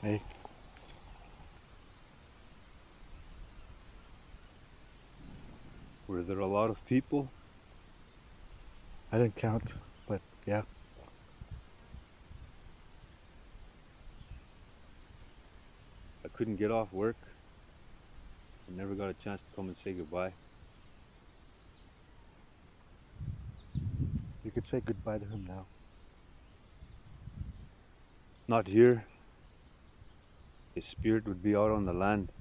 Hey. Were there a lot of people? I didn't count, but yeah. I couldn't get off work. I never got a chance to come and say goodbye. You could say goodbye to him now. Not here. His spirit would be out on the land.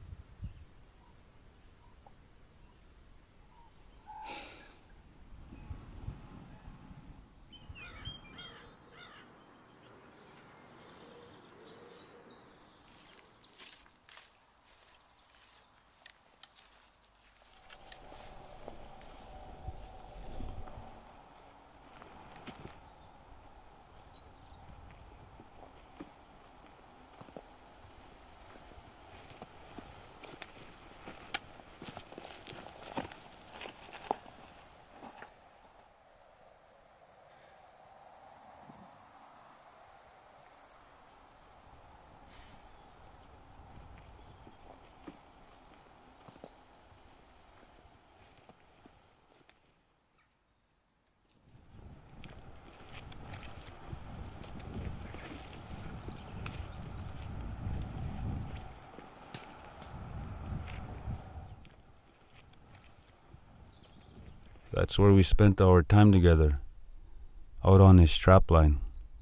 That's where we spent our time together, out on his strapline.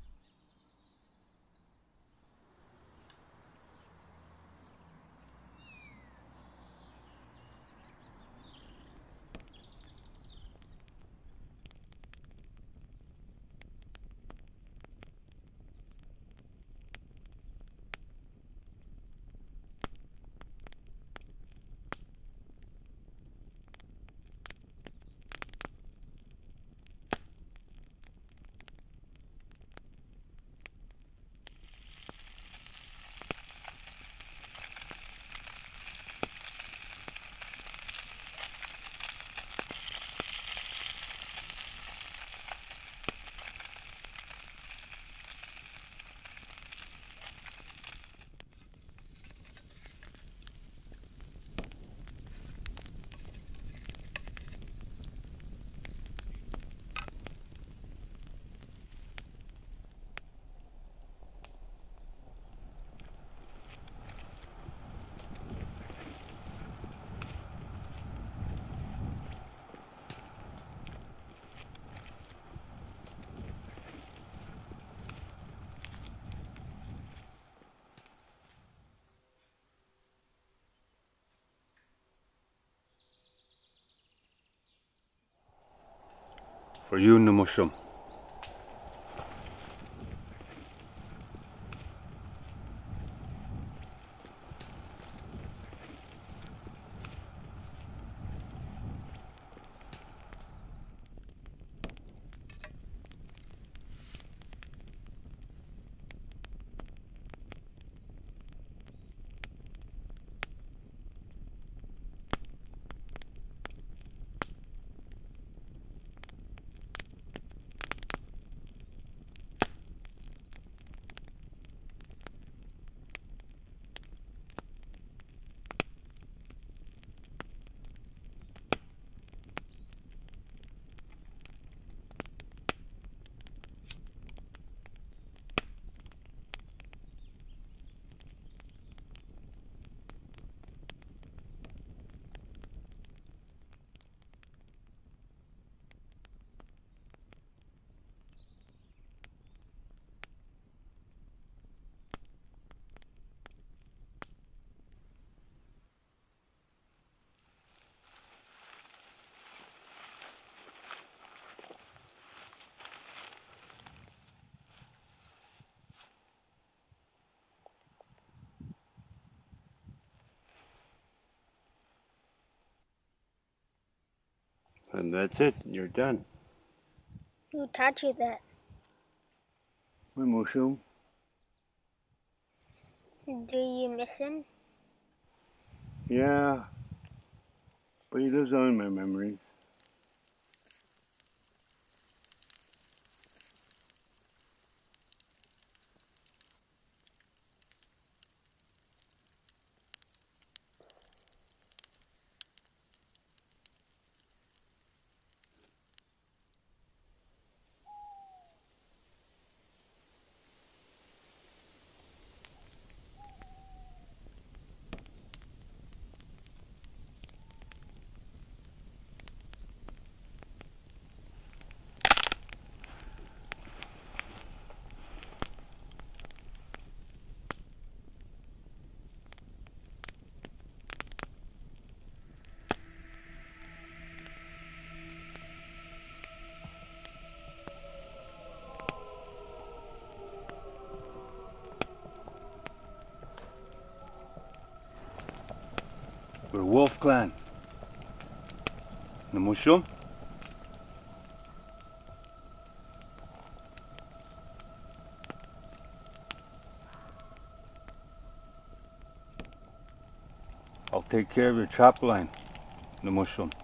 For you, Numushum. And that's it. You're done. Who taught you that? Numushum. Do you miss him? Yeah. But he lives on in my memories. the Wolf Clan. The mushroom. I'll take care of your trap line, the mushroom.